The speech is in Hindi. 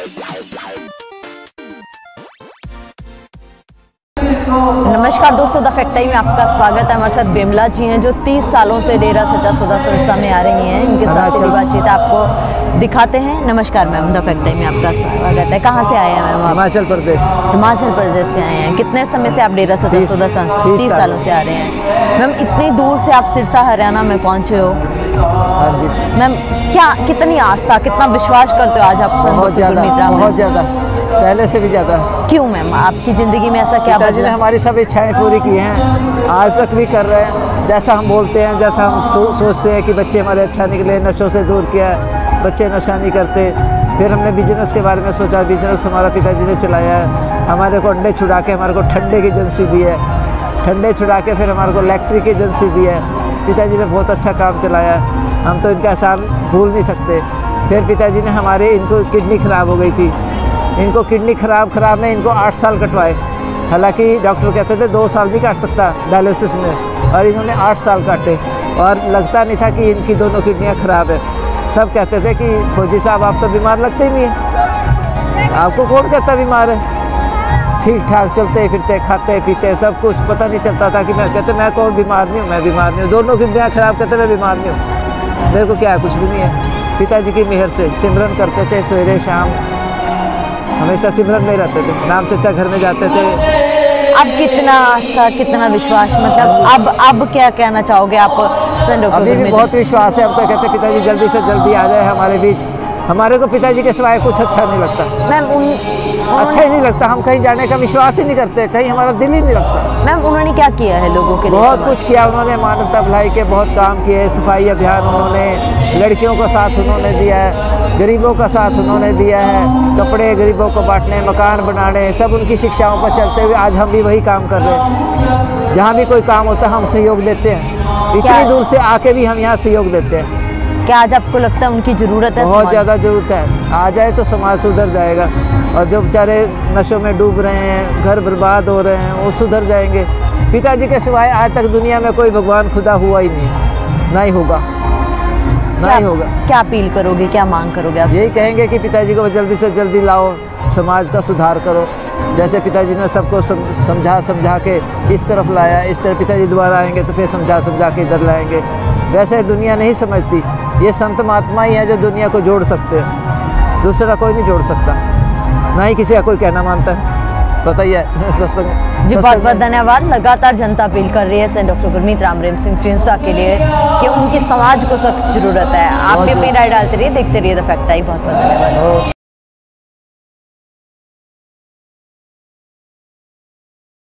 नमस्कार दोस्तों, द फैक्ट टाइम में आपका स्वागत है। हमारे साथ बिमला जी हैं जो 30 सालों से डेरा सच्चा सौदा संस्था में आ रही हैं। इनके साथ सीधी बातचीत आपको दिखाते हैं। नमस्कार मैम, द फैक्ट टाइम में आपका स्वागत है। कहाँ से आए हैं मैम आप? हिमाचल प्रदेश। हिमाचल प्रदेश से आए हैं। कितने समय से आप डेरा सच्चा सौदा संस्था? 30 सालों से आ रहे हैं। मैम इतनी दूर से आप सिरसा हरियाणा में पहुँचे हो। हाँ जी मैम, क्या कितनी आस्था, कितना विश्वास करते हो आज आप संत बहुत ज़्यादा, पहले से भी ज़्यादा। क्यों मैम, आपकी ज़िंदगी में ऐसा क्या पिताजी ने हमारी सब इच्छाएं पूरी की हैं, आज तक भी कर रहे हैं। जैसा हम बोलते हैं, जैसा हम सोचते हैं कि बच्चे हमारे अच्छा निकले, नशों से दूर किया, बच्चे नशा नहीं करते। फिर हमने बिजनेस के बारे में सोचा, बिजनेस हमारा पिताजी ने चलाया है। हमारे को अंडे छुड़ा के हमारे को ठंडे की एजेंसी दी है, ठंडे छुड़ा के फिर हमारे को इलेक्ट्रिक की एजेंसी दी है। पिताजी ने बहुत अच्छा काम चलाया, हम तो इनका एहसान भूल नहीं सकते। फिर पिताजी ने हमारे, इनको किडनी ख़राब हो गई थी, इनको किडनी ख़राब में इनको 8 साल कटवाए। हालांकि डॉक्टर कहते थे 2 साल नहीं काट सकता डायलिसिस में, और इन्होंने 8 साल काटे और लगता नहीं था कि इनकी दोनों किडनियाँ ख़राब है। सब कहते थे कि फौजी साहब आप तो बीमार लगते ही नहीं है, आपको कौन कहता बीमार है, ठीक ठाक चलते फिरते खाते पीते सब कुछ, पता नहीं चलता था कि मैं कहते मैं कौन बीमार नहीं हूँ, मैं बीमार नहीं हूँ। दोनों किडनियाँ ख़राब कहते मैं बीमार नहीं हूँ, मेरे को क्या है, कुछ भी नहीं है। पिताजी की मेहर से सिमरन करते थे, सवेरे शाम हमेशा सिमरन में रहते थे, नाम चचा घर में जाते थे। अब कितना आस्था, कितना विश्वास, मतलब अब क्या कहना चाहोगे आप? अभी भी बहुत विश्वास है। हम तो कहते पिताजी जल्दी से जल्दी आ जाए हमारे बीच। हमारे को पिताजी के सिवाय कुछ अच्छा नहीं लगता मैम। अच्छा ही नहीं लगता, हम कहीं जाने का विश्वास ही नहीं करते, कहीं हमारा दिल ही नहीं लगता। मैम उन्होंने क्या किया है लोगों के लिए? बहुत कुछ किया उन्होंने, मानवता भलाई के बहुत काम किए, सफाई अभियान उन्होंने, लड़कियों का साथ उन्होंने दिया है, गरीबों का साथ उन्होंने दिया है, कपड़े गरीबों को बांटने, मकान बनाने, सब उनकी शिक्षाओं पर चलते हुए आज हम भी वही काम कर रहे हैं। जहाँ भी कोई काम होता है हम सहयोग देते हैं, इतनी दूर से आके भी हम यहाँ सहयोग देते हैं। क्या आज आपको लगता है उनकी ज़रूरत है? बहुत ज़्यादा ज़रूरत है, आ जाए तो समाज सुधर जाएगा। और जो बेचारे नशों में डूब रहे हैं, घर बर्बाद हो रहे हैं, वो सुधर जाएंगे। पिताजी के सिवाय आज तक दुनिया में कोई भगवान खुदा हुआ ही नहीं, नहीं होगा, नहीं होगा। क्या अपील करोगे, क्या मांग करोगे आप? यही कहेंगे कि पिताजी को जल्दी से जल्दी लाओ, समाज का सुधार करो। जैसे पिताजी ने सबको समझा के इस तरफ लाया, इस तरह पिताजी दोबारा आएंगे तो फिर समझा के इधर लाएंगे। वैसे दुनिया नहीं समझती, ये संत महात्मा ही है जो दुनिया को जोड़ सकते हैं, दूसरा कोई नहीं जोड़ सकता, ना ही किसी का कोई कहना मानता है, पता ही है। जी बहुत बहुत धन्यवाद। लगातार जनता अपील कर रही है डॉक्टर गुरमीत राम रहीम सिंह चिंसा के लिए कि उनकी समाज को सख्त जरूरत है। आप भी अपनी राय डालते रहिए, देखते रहिए द फैक्ट टाइम। बहुत बहुत धन्यवाद।